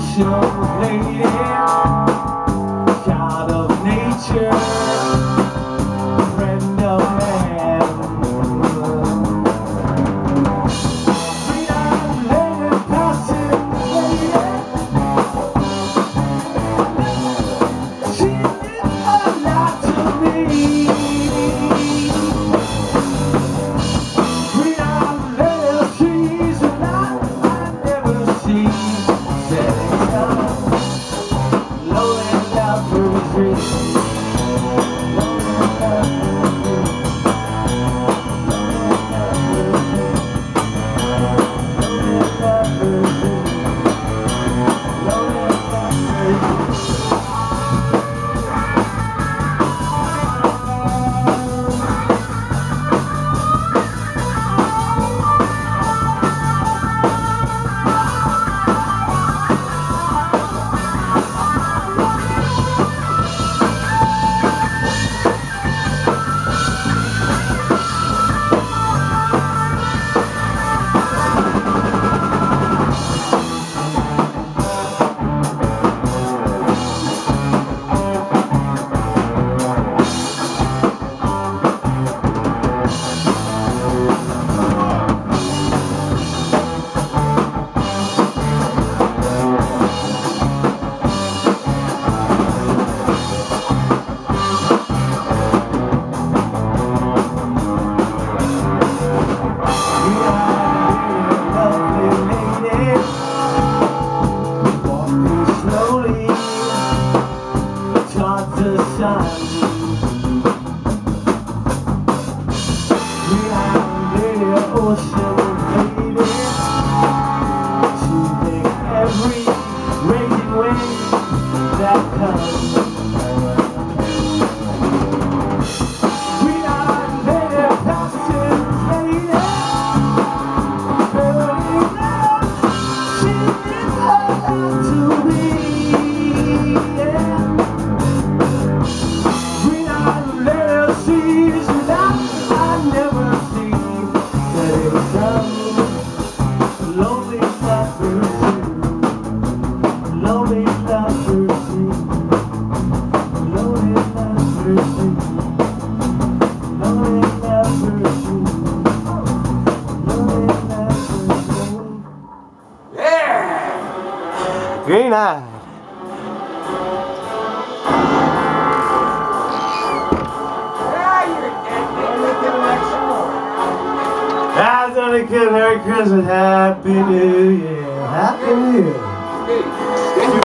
ocean lady, child of nature, friend of man. Freedom lady, passing lady, she means a lot to me. Freedom lady, she's a lot I never see. Setting sun, lonely love retreat. Ocean lady, to make every raging wave that comes. We are lady, passing lady, burning love, she means a lot to me. Yeah. We are lady, she's that I never see. Lonely lovers, lonely lovers, lonely lovers, lonely lovers, lonely lovers. Yeah! Green Eye. That's only good. Merry Christmas, Happy New Year, Happy New Year.